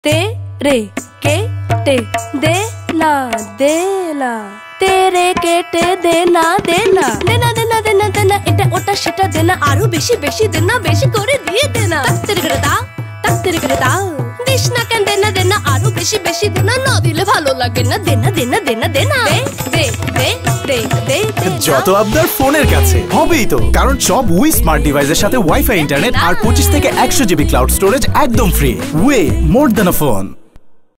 तेरे केटे देना देना तेरे केटे देना देना देना देना देना देना এটা ওটা সেটা দেনা আরো বেশি বেশি দেনা বেশি করে দিয়ে দেনা তাড়াতাড়ি করে দাও দিস না কেন দেনা দেনা আরো বেশি বেশি দেনা না দিলে ভালো লাগে না দেনা দেনা দেনা দেনা দে দে দে দে দে যত আপনার ফোনের কাছে হবেই তো, কারণ সব উই স্মার্ট ডিভাইসের সাথে ওয়াইফাই ইন্টারনেট আর 25 থেকে 100 জিবি ক্লাউড স্টোরেজ একদম free. Way more than a phone.